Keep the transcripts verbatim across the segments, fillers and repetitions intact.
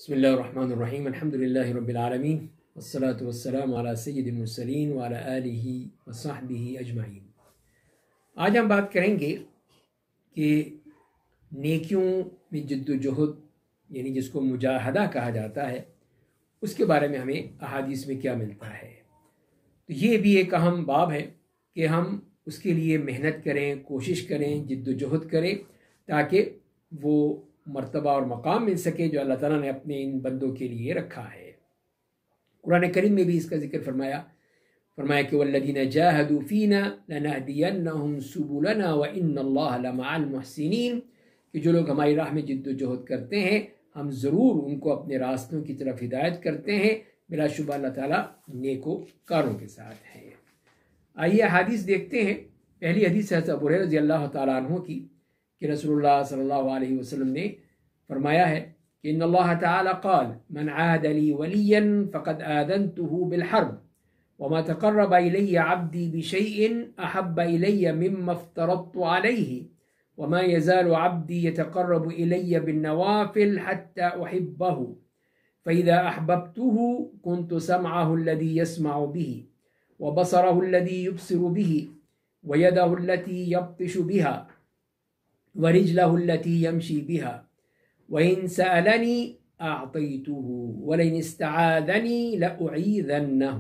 بسم اللہ الرحمن الرحیم الحمدللہ رب العالمین والصلاة والسلام علی سید المرسلین وعلی آلہ وصحبہ اجمعین۔ آج ہم بات کریں گے کہ نیکیوں میں جد و جہد یعنی جس کو مجاہدہ کہا جاتا ہے اس کے بارے میں ہمیں احادیث میں کیا ملتا ہے۔ تو یہ بھی ایک اہم باب ہے کہ ہم اس کے لیے محنت کریں، کوشش کریں، جد و جہد کریں تاکہ وہ مرتبہ اور مقام مل سکے جو اللہ تعالیٰ نے اپنے ان بندوں کے لیے رکھا ہے۔ قرآن کریم میں بھی اس کا ذکر فرمایا فرمایا کہ والذین جاہدوا فینا لنہدینہم سبلنا وان اللہ لمع المحسنین، کہ جو لوگ ہماری راہ میں جد و جہد کرتے ہیں ہم ضرور ان کو اپنے راستوں کی طرف ہدایت کرتے ہیں، بلا شبہ اللہ تعالیٰ نیکوکاروں کے ساتھ ہے۔ آئیے حدیث دیکھتے ہیں۔ پہلی حدیث ہے ابو ہریرہ رضی اللہ تعالیٰ عنہ کی کہ رسول اللہ صلی اللہ علیہ وسلم نے فرمایا ہے کہ ان اللہ تعالی قال من عاد لی ولیا فقد آذنته بالحرب وما تقرب الی عبدی بشیء احب الی مما افترضت علیہ وما يزال عبدی يتقرب الی بالنوافل حتى احبه فاذا احببته كنت سمعه الذي يسمع به وبصره الذي يبصر به ويده التي يبطش بها ورجله التي يمشي بها وإن سألني أعطيته ولئن استعاذني لأعيذنه۔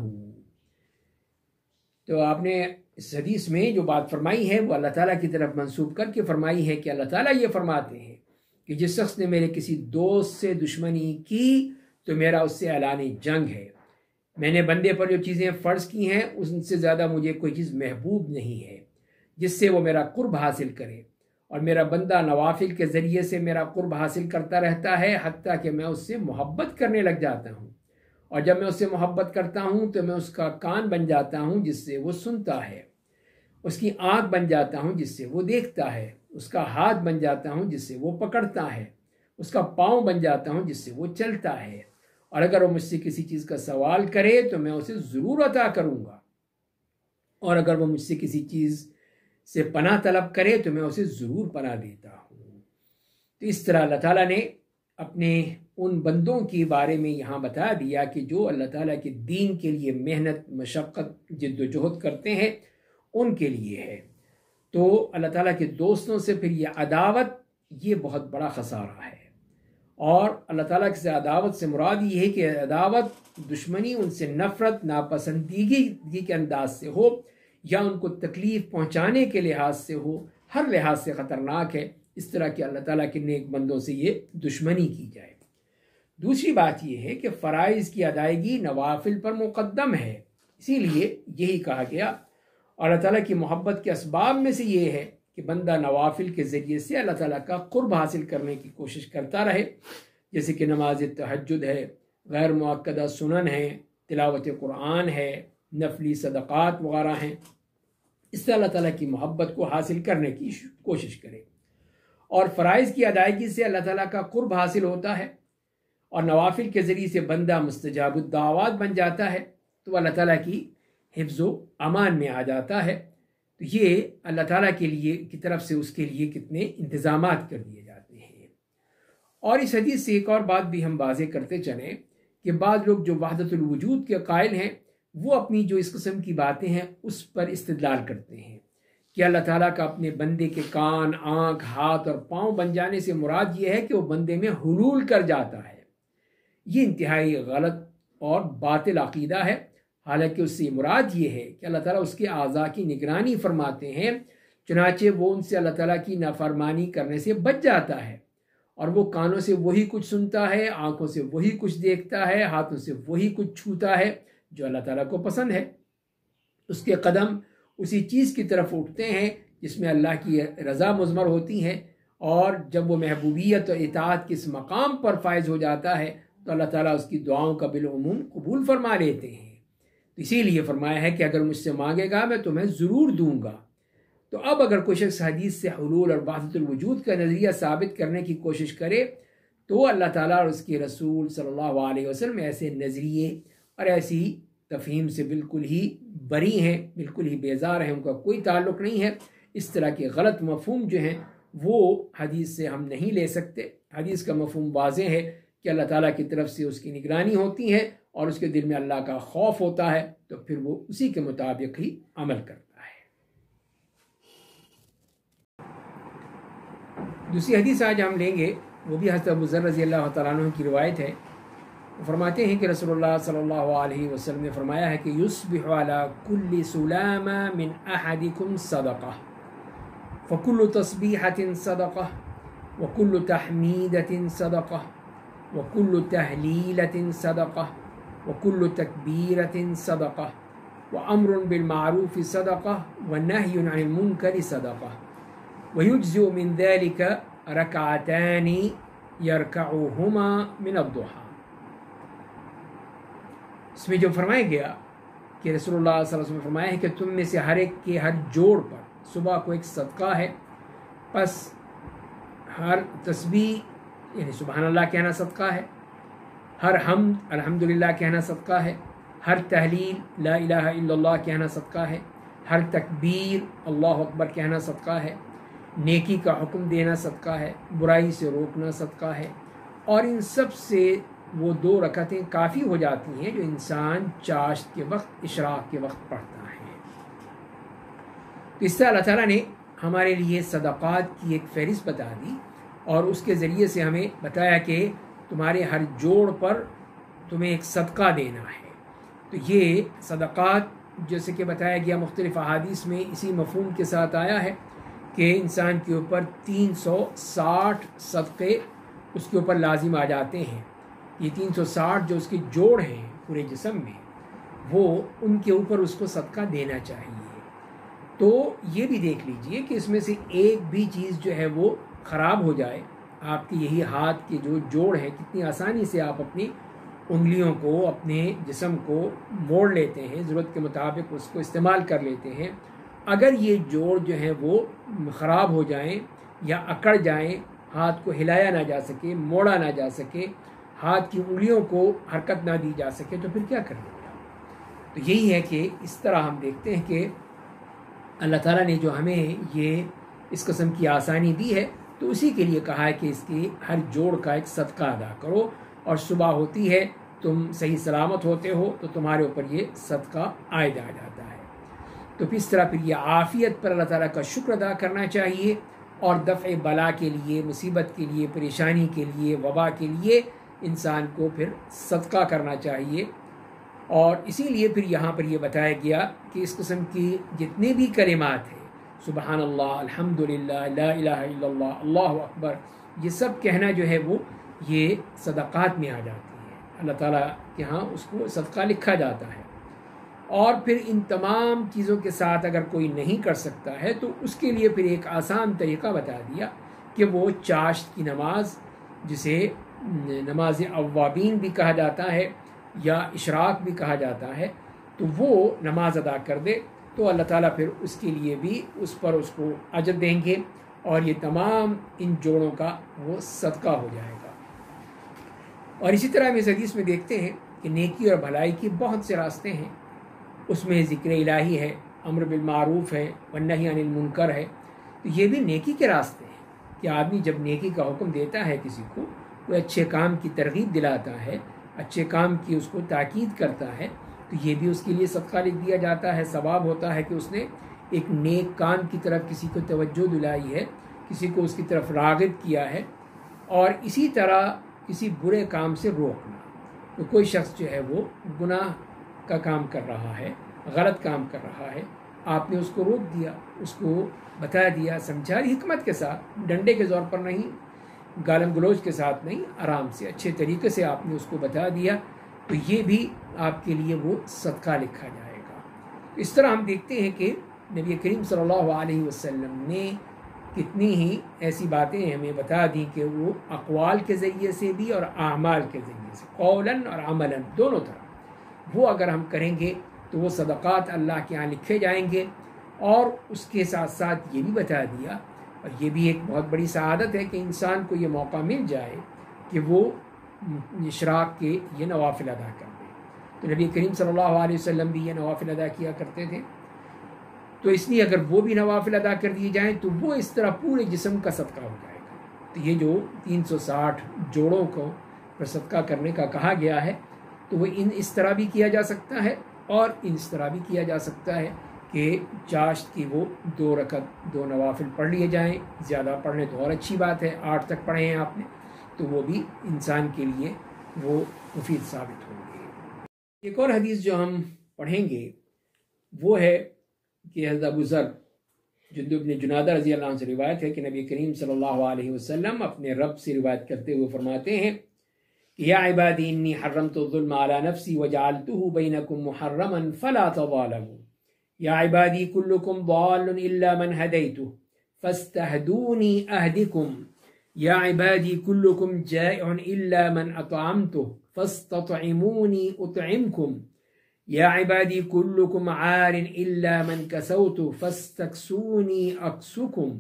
تو آپ نے اس حدیث میں جو بات فرمائی ہے وہ اللہ تعالیٰ کی طرف منسوب کر کے فرمائی ہے کہ اللہ تعالیٰ یہ فرماتے ہیں کہ جس شخص نے میرے کسی دوست سے دشمنی کی تو میرا اس سے اعلان جنگ ہے۔ میں نے بندے پر جو چیزیں فرض کی ہیں ان سے زیادہ مجھے کوئی چیز محبوب نہیں ہے جس سے وہ میرا قرب حاصل کرے، اور میرا بندہ نوافل کے ذریعے سے میرا قرب حاصل کرتا رہتا ہے حتیٰ کہ میں اس سے محبت کرنے لگ جاتا ہوں، اور جب میں اس سے محبت کرتا ہوں تو میں اس کا کان بن جاتا ہوں جس سے وہ سنتا ہے، اس کی آنکھ بن جاتا ہوں جس سے وہ دیکھتا ہے، اس کا ہاتھ بن جاتا ہوں جس سے وہ پکڑتا ہے، اس کا پاؤں بن جاتا ہوں جس سے وہ چلتا ہے، اور اگر وہ مجھ سے کسی چیز کا سوال کرے تو میں اسے ضرور عطا کروں گا، اور اگر وہ مجھ سے کسی چیز سے پناہ طلب کرے تو میں اسے ضرور پناہ دیتا ہوں۔ تو اس طرح اللہ تعالیٰ نے اپنے ان بندوں کے بارے میں یہاں بتا دیا کہ جو اللہ تعالیٰ کے دین کے لیے محنت، مشقت، جد و جہد کرتے ہیں ان کے لیے ہے۔ تو اللہ تعالیٰ کے دوستوں سے پھر یہ عداوت یہ بہت بڑا خسارہ ہے، اور اللہ تعالیٰ سے عداوت سے مراد یہ ہے کہ عداوت، دشمنی، ان سے نفرت، ناپسندیدگی کے انداز سے ہو یا ان کو تکلیف پہنچانے کے لحاظ سے ہو، ہر لحاظ سے خطرناک ہے اس طرح کہ اللہ تعالیٰ کے نیک بندوں سے یہ دشمنی کی جائے۔ دوسری بات یہ ہے کہ فرائض کی ادائیگی نوافل پر مقدم ہے، اسی لیے یہی کہا گیا، اور اللہ تعالیٰ کی محبت کے اسباب میں سے یہ ہے کہ بندہ نوافل کے ذریعے سے اللہ تعالیٰ کا قرب حاصل کرنے کی کوشش کرتا رہے، جیسے کہ نماز تہجد ہے، غیر مؤکدہ سنن ہے، تلاوت قرآن ہے، نفلی صدقات وغیرہ ہیں۔ اس سے اللہ تعالیٰ کی محبت کو حاصل کرنے کی کوشش کرے، اور فرائض کی ادائیگی سے اللہ تعالیٰ کا قرب حاصل ہوتا ہے، اور نوافل کے ذریعے سے بندہ مستجاب الدعوات بن جاتا ہے تو اللہ تعالیٰ کی حفظ و امان میں آ جاتا ہے۔ تو یہ اللہ تعالیٰ کے لیے کی طرف سے اس کے لیے کتنے انتظامات کر دیے جاتے ہیں۔ اور اس حدیث سے ایک اور بات بھی ہم واضح کرتے چلیں کہ بعض لوگ جو وحدت الوجود کے قائل ہیں وہ اپنی جو اس قسم کی باتیں ہیں اس پر استدلال کرتے ہیں کہ اللہ تعالیٰ کا اپنے بندے کے کان، آنکھ، ہاتھ اور پاؤں بن جانے سے مراد یہ ہے کہ وہ بندے میں حلول کر جاتا ہے۔ یہ انتہائی غلط اور باطل عقیدہ ہے، حالانکہ اس سے مراد یہ ہے کہ اللہ تعالیٰ اس کے اعضاء کی نگرانی فرماتے ہیں، چنانچہ وہ ان سے اللہ تعالیٰ کی نافرمانی کرنے سے بچ جاتا ہے، اور وہ کانوں سے وہی کچھ سنتا ہے، آنکھوں سے وہی کچھ دیکھتا ہے، ہاتھوں سے وہی کچھ چھوتا ہے جو اللہ تعالیٰ کو پسند ہے۔ اس کے قدم اسی چیز کی طرف اٹھتے ہیں جس میں اللہ کی رضا مضمر ہوتی ہے، اور جب وہ محبوبیت اور اطاعت کے اس مقام پر فائز ہو جاتا ہے تو اللہ تعالیٰ اس کی دعاؤں کا بالعموم قبول فرما لیتے ہیں۔ تو اسی لیے فرمایا ہے کہ اگر مجھ سے مانگے گا میں تمہیں ضرور دوں گا۔ تو اب اگر کوئی شخص حدیث سے حلول اور وحدت الوجود کا نظریہ ثابت کرنے کی کوشش کرے تو اللہ تعالیٰ اور اس کے رسول صلی اللہ علیہ وسلم ایسے نظریے اور ایسی تفہیم سے بالکل ہی بری ہیں، بالکل ہی بیزار ہیں، ان کا کوئی تعلق نہیں ہے۔ اس طرح کے غلط مفہوم جو ہیں وہ حدیث سے ہم نہیں لے سکتے۔ حدیث کا مفہوم واضح ہے کہ اللہ تعالیٰ کی طرف سے اس کی نگرانی ہوتی ہے اور اس کے دل میں اللہ کا خوف ہوتا ہے تو پھر وہ اسی کے مطابق ہی عمل کرتا ہے۔ دوسری حدیث آج ہم لیں گے، وہ بھی حضرت ابو ذر رضی اللہ تعالیٰ عنہ کی روایت ہے۔ وہ فرماتے ہیں کہ رسول اللہ صلی اللہ علیہ وسلم نے فرمایا ہے کہ یصبح علی کل سلامہ من احدکم صدقہ فکل تصبیحۃ صدقہ وکل تحمیدۃ صدقہ وکل تہلیلۃ صدقہ وکل تکبیرۃ صدقہ وامر بالمعروف صدقہ ونہی عن المنکر صدقہ ویجزئ من ذلک رکعتان یرکعہما من الضحیٰ۔ اس میں جو فرمایا گیا کہ رسول اللہ صلی اللہ علیہ وسلم نے فرمایا ہے کہ تم میں سے ہر ایک کے ہر جوڑ پر صبح کو ایک صدقہ ہے، پس ہر تسبیح یعنی سبحان اللہ کہنا صدقہ ہے، ہر حمد الحمدللہ کہنا صدقہ ہے، ہر تحلیل لا الہ الا اللہ کہنا صدقہ ہے، ہر تکبیر اللہ اکبر کہنا صدقہ ہے، نیکی کا حکم دینا صدقہ ہے، برائی سے روکنا صدقہ ہے، اور ان سب سے وہ دو رکعتیں کافی ہو جاتی ہیں جو انسان چاشت کے وقت اشراق کے وقت پڑھتا ہے۔ اس طرح اللہ تعالیٰ نے ہمارے لیے صدقات کی ایک فہرست بتا دی اور اس کے ذریعے سے ہمیں بتایا کہ تمہارے ہر جوڑ پر تمہیں ایک صدقہ دینا ہے۔ تو یہ صدقات جیسے کہ بتایا گیا مختلف احادیث میں اسی مفہوم کے ساتھ آیا ہے کہ انسان کے اوپر تین سو ساٹھ صدقے اس کے اوپر لازم آ جاتے ہیں۔ یہ تین سو ساٹھ جو اس کے جوڑ ہیں پورے جسم میں، وہ ان کے اوپر اس کو صدقہ دینا چاہیے۔ تو یہ بھی دیکھ لیجئے کہ اس میں سے ایک بھی چیز جو ہے وہ خراب ہو جائے، آپ کے یہی ہاتھ کے جو جوڑ ہیں کتنی آسانی سے آپ اپنی انگلیوں کو اپنے جسم کو موڑ لیتے ہیں، ضرورت کے مطابق اس کو استعمال کر لیتے ہیں۔ اگر یہ جوڑ جو ہیں وہ خراب ہو جائیں یا اکڑ جائیں، ہاتھ کو ہلایا نہ جا سکے، موڑا نہ جا سکے، ہاتھ کی انگلیوں کو حرکت نہ دی جا سکے تو پھر کیا کریں گے؟ تو یہی ہے کہ اس طرح ہم دیکھتے ہیں کہ اللہ تعالیٰ نے جو ہمیں یہ اس قسم کی آسانی دی ہے تو اسی کے لیے کہا ہے کہ اس کی ہر جوڑ کا ایک صدقہ ادا کرو، اور صبح ہوتی ہے تم صحیح سلامت ہوتے ہو تو تمہارے اوپر یہ صدقہ عائد آ جاتا ہے۔ تو اس طرح پھر یہ عافیت پر اللہ تعالیٰ کا شکر ادا کرنا چاہیے، اور دفع بلا کے لیے، مصیبت کے لیے، پریشانی کے لیے، وبا کے لیے انسان کو پھر صدقہ کرنا چاہیے۔ اور اسی لیے پھر یہاں پر یہ بتایا گیا کہ اس قسم کی جتنے بھی کلمات ہیں، سبحان اللہ، الحمدللہ، لا الہ الا اللہ، اللہ اکبر، یہ سب کہنا جو ہے وہ یہ صدقات میں آ جاتی ہے، اللہ تعالیٰ کے ہاں اس کو صدقہ لکھا جاتا ہے۔ اور پھر ان تمام چیزوں کے ساتھ اگر کوئی نہیں کر سکتا ہے تو اس کے لیے پھر ایک آسان طریقہ بتا دیا کہ وہ چاشت کی نماز، جسے نماز اوابین بھی کہا جاتا ہے یا اشراق بھی کہا جاتا ہے، تو وہ نماز ادا کر دے تو اللہ تعالیٰ پھر اس کے لیے بھی اس پر اس کو اجر دیں گے، اور یہ تمام ان جوڑوں کا وہ صدقہ ہو جائے گا۔ اور اسی طرح ہم اس حدیث میں دیکھتے ہیں کہ نیکی اور بھلائی کی بہت سے راستے ہیں، اس میں ذکر الہی ہے، امر بالمعروف ہے، والنہی عن المنکر ہے، تو یہ بھی نیکی کے راستے ہیں کہ آدمی جب نیکی کا حکم دیتا ہے کسی کو، وہ اچھے کام کی ترغیب دلاتا ہے، اچھے کام کی اس کو تاکید کرتا ہے، تو یہ بھی اس کے لیے صدقہ لکھ دیا جاتا ہے، ثواب ہوتا ہے کہ اس نے ایک نیک کام کی طرف کسی کو توجہ دلائی ہے، کسی کو اس کی طرف راغب کیا ہے۔ اور اسی طرح کسی برے کام سے روکنا، تو کوئی شخص جو ہے وہ گناہ کا کام کر رہا ہے، غلط کام کر رہا ہے، آپ نے اس کو روک دیا، اس کو بتا دیا، سمجھا، حکمت کے ساتھ، ڈنڈے کے زور پر نہیں، گالم گلوچ کے ساتھ نہیں، آرام سے اچھے طریقے سے آپ نے اس کو بتا دیا، تو یہ بھی آپ کے لیے وہ صدقہ لکھا جائے گا۔ اس طرح ہم دیکھتے ہیں کہ نبی کریم صلی اللہ علیہ وسلم نے کتنی ہی ایسی باتیں ہمیں بتا دیں کہ وہ اقوال کے ذریعے سے بھی اور اعمال کے ذریعے سے، قولاً اور عملاً، دونوں طرح وہ اگر ہم کریں گے تو وہ صدقات اللہ کے ہاں لکھے جائیں گے۔ اور اس کے ساتھ ساتھ یہ بھی بتا دیا، اور یہ بھی ایک بہت بڑی سعادت ہے کہ انسان کو یہ موقع مل جائے کہ وہ اشراق کے یہ نوافل ادا کر دے۔ تو نبی کریم صلی اللہ علیہ وسلم بھی یہ نوافل ادا کیا کرتے تھے، تو اس لیے اگر وہ بھی نوافل ادا کر دیے جائیں تو وہ اس طرح پورے جسم کا صدقہ ہو جائے گا۔ تو یہ جو تین سو ساٹھ جوڑوں کو پر صدقہ کرنے کا کہا گیا ہے تو وہ ان اس طرح بھی کیا جا سکتا ہے اور اس طرح بھی کیا جا سکتا ہے کہ چاشت کی وہ دو رکعت دو نوافل پڑھ لیے جائیں. زیادہ پڑھنے تو اور اچھی بات ہے، آٹھ تک پڑھے ہیں آپ نے تو وہ بھی انسان کے لیے وہ مفید ثابت ہوں گے. ایک اور حدیث جو ہم پڑھیں گے وہ ہے کہ حضرت ابو ذر جندب بن جنادہ رضی اللہ عنہ سے روایت ہے کہ نبی کریم صلی اللہ علیہ وسلم اپنے رب سے روایت کرتے ہوئے فرماتے ہیں کہ یا عبادی انی حرمت الظلم علی نفسی وجعلته بینکم محرما فلا تظالموا یا عبادی کلکم ضال الا من هدیته فاستهدونی اهدکم یا عبادی کلکم جائع الا من اطعمته فاستطعمونی اطعمکم یا عبادی کلکم عار الا من کسوت فاستکسونی اکسکم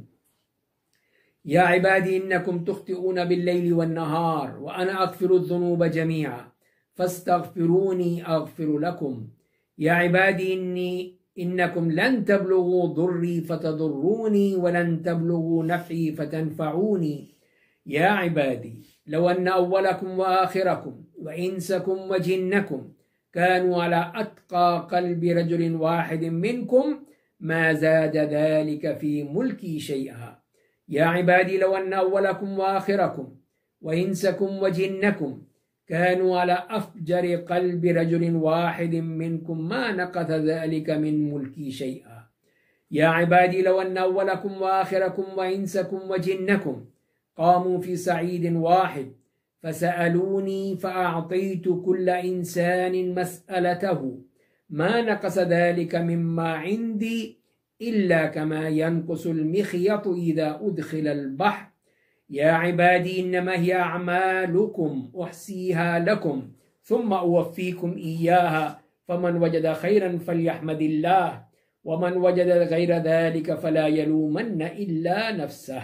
یا عبادی انکم تخطئون باللیل والنہار وانا اغفر الذنوب جميعا فاستغفرونی اغفر لکم یا عبادی انی انکم لن تبلغوا ضری فتضرونی ولن تبلغوا نفعی فتنفعونی یا عبادی لو ان اولکم وآخرکم وانسکم وجنکم كانوا على أتقى قلب رجل واحد منكم ما زاد ذلك في ملكي شيئا يا عبادي لو أن أولكم وآخركم وإنسكم وجنكم كانوا على أفجر قلب رجل واحد منكم ما نقص ذلك من ملكي شيئا يا عبادي لو أن أولكم وآخركم وإنسكم وجنكم قاموا في صعيد واحد فسألوني فأعطيت كل إنسان مسألته ما نقص ذلك مما عندي إلا كما ينقص المخيط إذا أدخل البحر يا عبادي إنما هي أعمالكم أحصيها لكم ثم أوفيكم إياها فمن وجد خيرا فليحمد الله ومن وجد غير ذلك فلا يلومن إلا نفسه.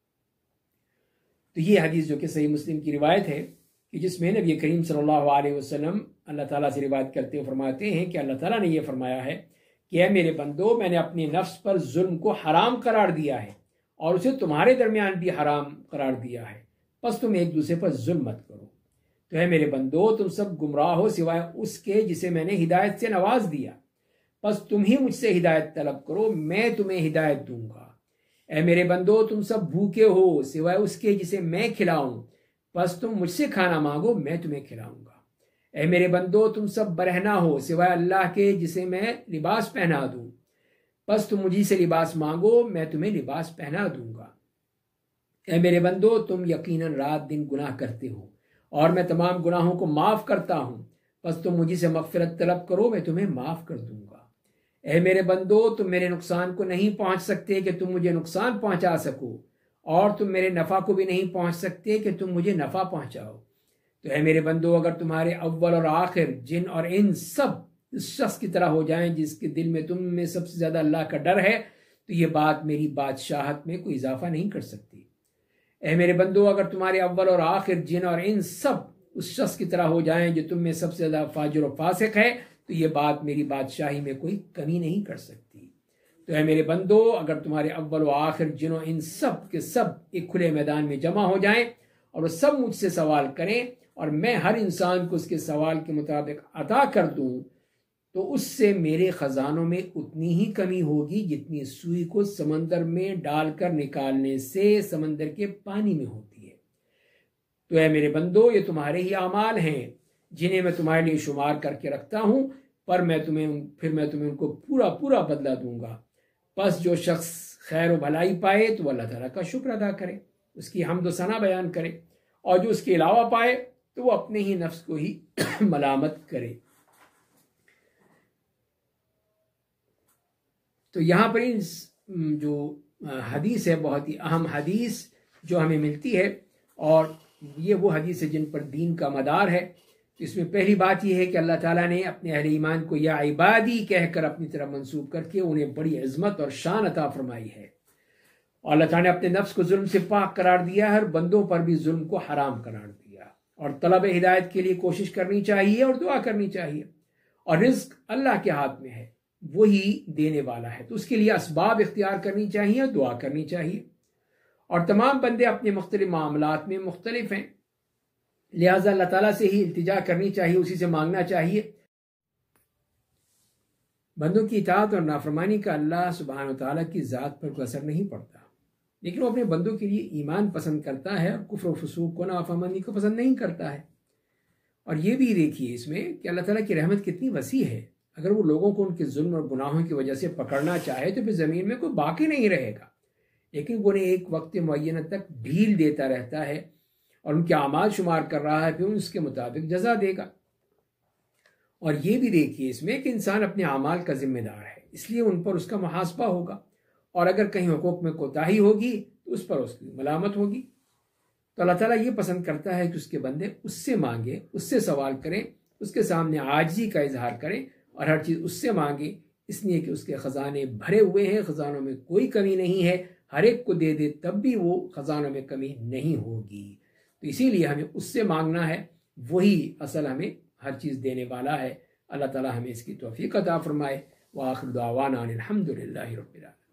تو یہ حدیث جو کہ صحیح مسلم کی روایت ہے کہ جس میں نبی کریم صلی اللہ علیہ وسلم اللہ تعالیٰ سے روایت کرتے ہوئے فرماتے ہیں کہ اللہ تعالیٰ نے یہ فرمایا ہے کہ اے میرے بندو میں نے اپنے نفس پر ظلم کو حرام قرار دیا ہے اور اسے تمہارے درمیان بھی حرام قرار دیا ہے، پس تم ایک دوسرے پر ظلم مت کرو. تو اے میرے بندو تم سب گمراہ ہو سوائے اس کے جسے میں نے ہدایت سے نواز دیا، پس تم ہی مجھ سے ہدایت طلب کرو میں تمہیں ہدایت دوں گا. اے میرے بندو تم سب بھوکے ہو سوائے اس کے جسے میں کھلاؤں، پس تم مجھ سے کھانا مانگو میں تمہیں کھلاؤں گا. اے میرے بندو تم سب برہنہ ہو سوائے اللہ کے جسے میں لباس پہنا دوں، پس تم مجھے سے لباس مانگو میں تمہیں لباس پہنا دوں گا. اے میرے بندو تم یقیناً رات دن گناہ کرتے ہو اور میں تمام گناہوں کو معاف کرتا ہوں، پس تم مجھے سے مغفرت طلب کرو میں تمہیں معاف کر دوں گا. اے میرے بندو تم میرے نقصان کو نہیں پہنچ سکتے کہ تم مجھے نقصان پہنچا سکو، اور تم میرے نفع کو بھی نہیں پہنچ سکتے کہ تم مجھے نفع پہنچاؤ. تو اے میرے بندو اگر تمہارے اول اور آخر جن اور ان سب اس شخص کی طرح ہو جائیں جس کے دل میں تم میں سب سے زیادہ اللہ کا ڈر ہے، تو یہ بات میری بادشاہت میں کوئی اضافہ نہیں کر سکتی. اے میرے بندو اگر تمہارے اول اور آخر جن اور ان سب اس شخص کی طرح ہو جائیں جو تم میں سب سے زیادہ فاجر و فاسق ہے، تو یہ بات میری بادشاہی میں کوئی کمی نہیں کر سکتی. تو اے میرے بندو اگر تمہارے اول و آخر جن و ان سب کے سب ایک کھلے میدان میں جمع ہو جائیں اور وہ سب مجھ سے سوال کریں اور میں ہر انسان کو اس کے سوال کے مطابق عطا کر دوں، تو اس سے میرے خزانوں میں اتنی ہی کمی ہوگی جتنی سوئی کو سمندر میں ڈال کر نکالنے سے سمندر کے پانی میں ہوتی ہے. تو اے میرے بندو یہ تمہارے ہی اعمال ہیں جنہیں میں تمہارے لیے شمار کر کے رکھتا ہوں، پر میں تمہیں پھر میں تمہیں ان کو پورا پورا بدلہ دوں گا. پس جو شخص خیر و بھلائی پائے تو اللہ تعالیٰ کا شکر ادا کرے، اس کی حمد و ثنا بیان کرے، اور جو اس کے علاوہ پائے تو وہ اپنے ہی نفس کو ہی ملامت کرے. تو یہاں پر جو حدیث ہے بہت ہی اہم حدیث جو ہمیں ملتی ہے، اور یہ وہ حدیث ہے جن پر دین کا مدار ہے. اس میں پہلی بات یہ ہے کہ اللہ تعالیٰ نے اپنے اہل ایمان کو یا عبادی کہہ کر اپنی طرف منسوب کر کے انہیں بڑی عظمت اور شان عطا فرمائی ہے، اور اللہ تعالیٰ نے اپنے نفس کو ظلم سے پاک قرار دیا، ہر بندوں پر بھی ظلم کو حرام قرار دیا، اور طلب ہدایت کے لیے کوشش کرنی چاہیے اور دعا کرنی چاہیے. اور رزق اللہ کے ہاتھ میں ہے، وہی دینے والا ہے، تو اس کے لیے اسباب اختیار کرنی چاہیے اور دعا کرنی چاہیے. اور تمام بندے اپنے مختلف معاملات میں مختلف ہیں، لہٰذا اللہ تعالیٰ سے ہی التجا کرنی چاہیے، اسی سے مانگنا چاہیے۔ بندوں کی اطاعت اور نافرمانی کا اللہ سبحانہ و تعالیٰ کی ذات پر کوئی اثر نہیں پڑتا، لیکن وہ اپنے بندوں کے لیے ایمان پسند کرتا ہے اور کفر و فسوق کو، نافرمانی کو پسند نہیں کرتا ہے۔ اور یہ بھی دیکھیے اس میں کہ اللہ تعالیٰ کی رحمت کتنی وسیع ہے۔ اگر وہ لوگوں کو ان کے ظلم اور گناہوں کی وجہ سے پکڑنا چاہے تو پھر زمین میں کوئی باقی نہیں رہے گا، لیکن وہ انہیں ایک وقت معینہ تک ڈھیل دیتا رہتا ہے اور ان کے اعمال شمار کر رہا ہے، پھر اس کے مطابق جزا دے گا۔ اور یہ بھی دیکھیے اس میں کہ انسان اپنے اعمال کا ذمہ دار ہے، اس لیے ان پر اس کا محاسبہ ہوگا، اور اگر کہیں حقوق میں کوتاہی ہوگی تو اس پر اس کی ملامت ہوگی۔ تو اللہ تعالیٰ یہ پسند کرتا ہے کہ اس کے بندے اس سے مانگیں، اس سے سوال کریں، اس کے سامنے عاجزی کا اظہار کریں اور ہر چیز اس سے مانگیں، اس لیے کہ اس کے خزانے بھرے ہوئے ہیں، خزانوں میں کوئی کمی نہیں ہے، ہر ایک کو دے دے تب بھی وہ خزانوں میں کمی نہیں ہوگی۔ تو اسی لیے ہمیں اس سے مانگنا ہے، وہی اصل ہمیں ہر چیز دینے والا ہے۔ اللہ تعالیٰ ہمیں اس کی توفیق عطا فرمائے۔ وآخر دعوانا ان الحمد للہ رب العالمین۔